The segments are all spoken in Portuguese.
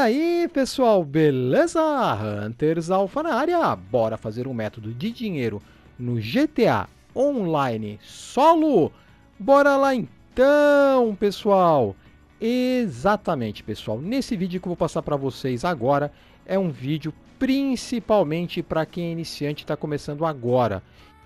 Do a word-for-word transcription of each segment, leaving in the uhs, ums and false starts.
aí, pessoal, beleza? Hunters Alpha na área, bora fazer um método de dinheiro no G T A Online Solo? Bora lá então, pessoal! Exatamente, pessoal, nesse vídeo que eu vou passar para vocês agora, é um vídeo principalmente para quem é iniciante e está começando agora.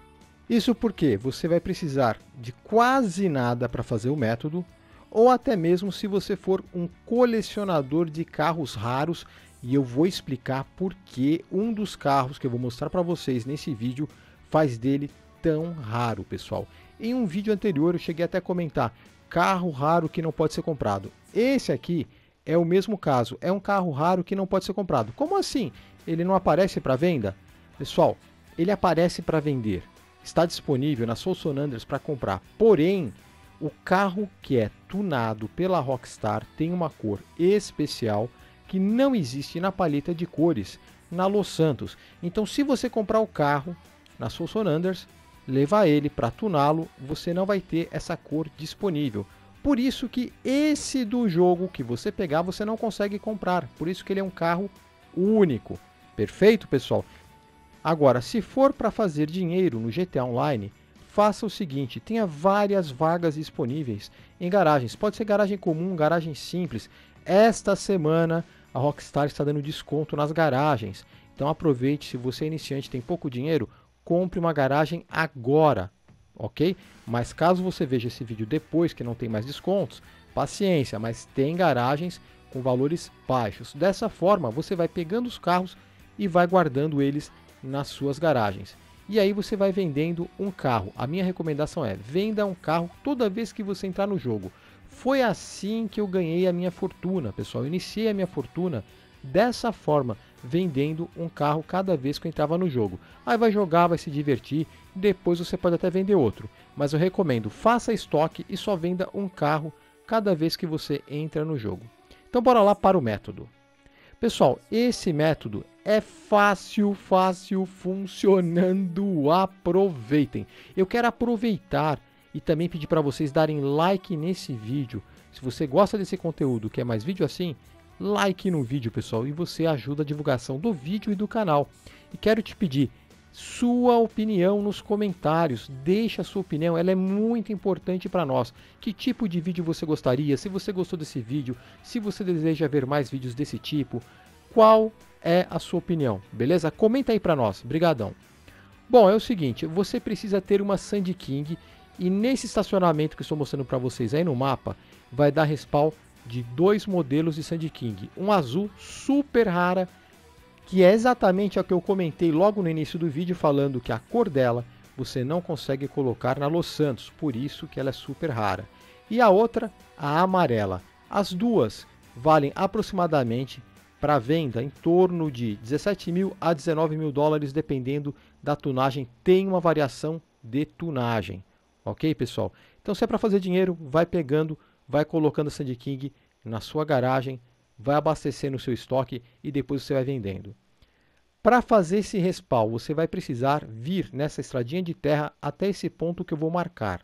Isso porque você vai precisar de quase nada para fazer o método, ou até mesmo se você for um colecionador de carros raros, e eu vou explicar por que um dos carros que eu vou mostrar para vocês nesse vídeo faz dele tão raro, pessoal. Em um vídeo anterior eu cheguei até a comentar, carro raro que não pode ser comprado. Esse aqui é o mesmo caso, é um carro raro que não pode ser comprado. Como assim? Ele não aparece para venda? Pessoal, ele aparece para vender. Está disponível na Soul Sonanders para comprar, porém, o carro que é tunado pela Rockstar tem uma cor especial que não existe na paleta de cores na Los Santos. Então, se você comprar o carro na Soul Sonanders, levar ele para tuná-lo, você não vai ter essa cor disponível. Por isso que esse do jogo que você pegar, você não consegue comprar. Por isso que ele é um carro único. Perfeito, pessoal? Agora, se for para fazer dinheiro no G T A Online, faça o seguinte, tenha várias vagas disponíveis em garagens. Pode ser garagem comum, garagem simples. Esta semana a Rockstar está dando desconto nas garagens. Então aproveite, se você é iniciante e tem pouco dinheiro, compre uma garagem agora, ok? Mas caso você veja esse vídeo depois que não tem mais descontos, paciência, mas tem garagens com valores baixos. Dessa forma você vai pegando os carros e vai guardando eles nas suas garagens. E aí você vai vendendo um carro. A minha recomendação é, venda um carro toda vez que você entrar no jogo. Foi assim que eu ganhei a minha fortuna, pessoal. Eu iniciei a minha fortuna dessa forma, vendendo um carro cada vez que eu entrava no jogo. Aí vai jogar, vai se divertir, depois você pode até vender outro. Mas eu recomendo, faça estoque e só venda um carro cada vez que você entra no jogo. Então bora lá para o método. Pessoal, esse método é fácil, fácil, funcionando, aproveitem. Eu quero aproveitar e também pedir para vocês darem like nesse vídeo. Se você gosta desse conteúdo, quer mais vídeo assim, like no vídeo, pessoal, e você ajuda a divulgação do vídeo e do canal. E quero te pedir sua opinião nos comentários, deixa a sua opinião, ela é muito importante para nós. Que tipo de vídeo você gostaria? Se você gostou desse vídeo, se você deseja ver mais vídeos desse tipo, qual é a sua opinião, beleza? Comenta aí para nós, brigadão. Bom, é o seguinte, você precisa ter uma Sandy King e nesse estacionamento que estou mostrando para vocês aí no mapa, vai dar respawn de dois modelos de Sandy King. Um azul super rara, que é exatamente a que eu comentei logo no início do vídeo, falando que a cor dela você não consegue colocar na Los Santos, por isso que ela é super rara. E a outra, a amarela. As duas valem aproximadamente para venda em torno de dezessete mil a dezenove mil dólares, dependendo da tunagem. Tem uma variação de tunagem, ok, pessoal? Então, se é para fazer dinheiro, vai pegando, vai colocando a Sandy King na sua garagem, vai abastecendo o seu estoque e depois você vai vendendo. Para fazer esse respawn, você vai precisar vir nessa estradinha de terra até esse ponto que eu vou marcar.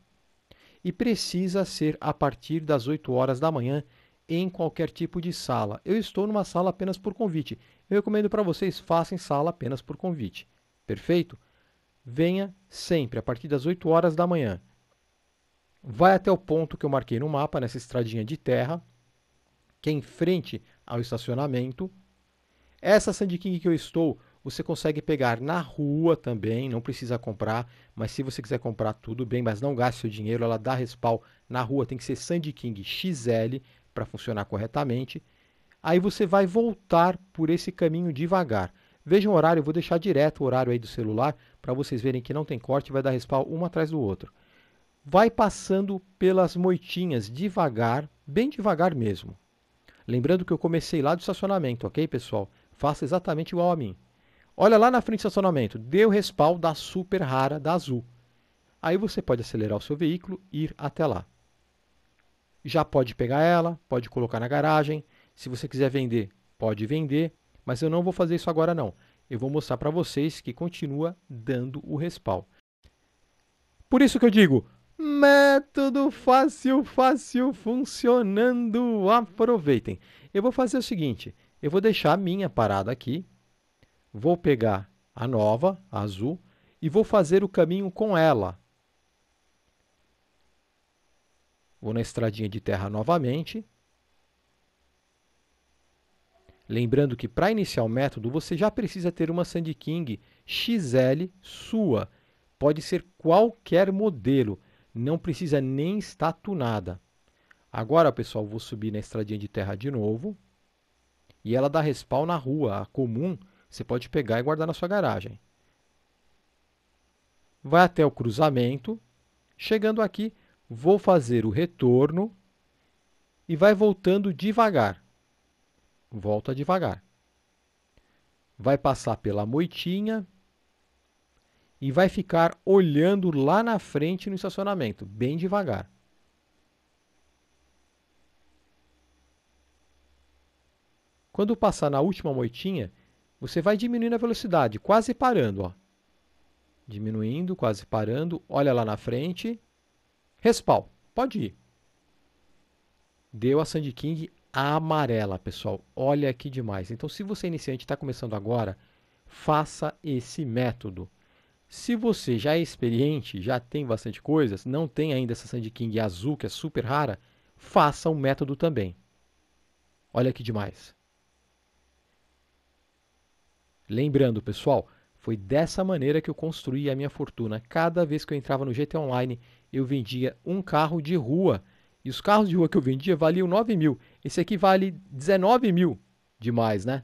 E precisa ser a partir das oito horas da manhã em qualquer tipo de sala. Eu estou numa sala apenas por convite. Eu recomendo para vocês, façam sala apenas por convite. Perfeito? Venha sempre a partir das oito horas da manhã. Vai até o ponto que eu marquei no mapa, nessa estradinha de terra, que é em frente ao estacionamento. Essa Sandy King que eu estou, você consegue pegar na rua também, não precisa comprar, mas se você quiser comprar, tudo bem, mas não gaste seu dinheiro, ela dá respawn na rua, tem que ser Sandy King X L para funcionar corretamente. Aí você vai voltar por esse caminho devagar. Vejam o horário, eu vou deixar direto o horário aí do celular, para vocês verem que não tem corte, vai dar respawn um atrás do outro. Vai passando pelas moitinhas devagar, bem devagar mesmo. Lembrando que eu comecei lá do estacionamento, ok, pessoal? Faça exatamente igual a mim. Olha lá na frente do estacionamento, deu respawn da super rara, da azul. Aí você pode acelerar o seu veículo e ir até lá. Já pode pegar ela, pode colocar na garagem. Se você quiser vender, pode vender. Mas eu não vou fazer isso agora não. Eu vou mostrar para vocês que continua dando o respawn. Por isso que eu digo, método fácil, fácil, funcionando, aproveitem. Eu vou fazer o seguinte, Eu vou deixar a minha parada aqui, vou pegar a nova, a azul, e vou fazer o caminho com ela. Vou na estradinha de terra novamente. Lembrando que para iniciar o método, você já precisa ter uma Sandy King X L sua. Pode ser qualquer modelo, não precisa nem estar tunada. Agora, pessoal, vou subir na estradinha de terra de novo. E ela dá respawn na rua, a comum, você pode pegar e guardar na sua garagem. Vai até o cruzamento. Chegando aqui, vou fazer o retorno e vai voltando devagar. Volta devagar. Vai passar pela moitinha e vai ficar olhando lá na frente no estacionamento, bem devagar. Quando passar na última moitinha, você vai diminuindo a velocidade, quase parando, ó. Diminuindo, quase parando, olha lá na frente. Respawn, pode ir. Deu a Sandy King amarela, pessoal. Olha que demais. Então, se você é iniciante e está começando agora, faça esse método. Se você já é experiente, já tem bastante coisas, não tem ainda essa Sandy King azul, que é super rara, faça o método também. Olha que demais. Lembrando, pessoal, foi dessa maneira que eu construí a minha fortuna. Cada vez que eu entrava no G T A Online, eu vendia um carro de rua. E os carros de rua que eu vendia valiam nove mil. Esse aqui vale dezenove mil. Demais, né?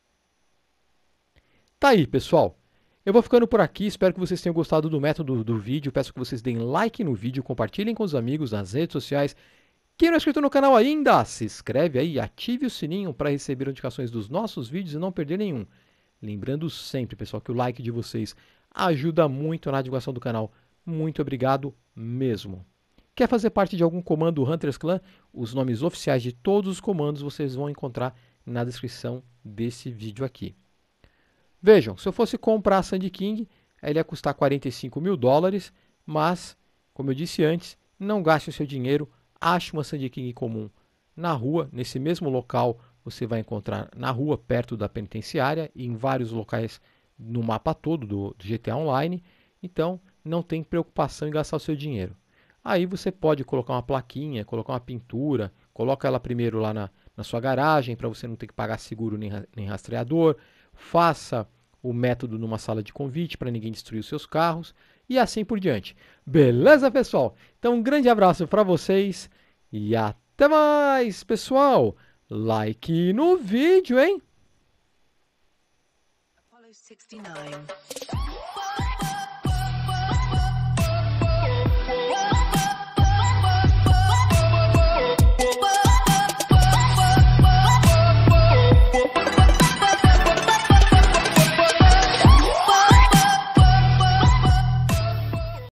Tá aí, pessoal. Eu vou ficando por aqui. Espero que vocês tenham gostado do método do vídeo. Peço que vocês deem like no vídeo, compartilhem com os amigos nas redes sociais. Quem não é inscrito no canal ainda, se inscreve aí e ative o sininho para receber notificações dos nossos vídeos e não perder nenhum. Lembrando sempre, pessoal, que o like de vocês ajuda muito na divulgação do canal. Muito obrigado mesmo. Quer fazer parte de algum comando Hunters Clan? Os nomes oficiais de todos os comandos vocês vão encontrar na descrição desse vídeo aqui. Vejam, se eu fosse comprar a Sandy King, ela ia custar quarenta e cinco mil dólares, mas, como eu disse antes, não gaste o seu dinheiro, ache uma Sandy King comum na rua, nesse mesmo local. Você vai encontrar na rua, perto da penitenciária, e em vários locais no mapa todo do, do G T A Online. Então, não tem preocupação em gastar o seu dinheiro. Aí você pode colocar uma plaquinha, colocar uma pintura, coloca ela primeiro lá na, na sua garagem, para você não ter que pagar seguro nem, nem rastreador. Faça o método numa sala de convite, para ninguém destruir os seus carros, e assim por diante. Beleza, pessoal? Então, um grande abraço para vocês, e até mais, pessoal! Like no vídeo, hein? Apollo sixty-nine.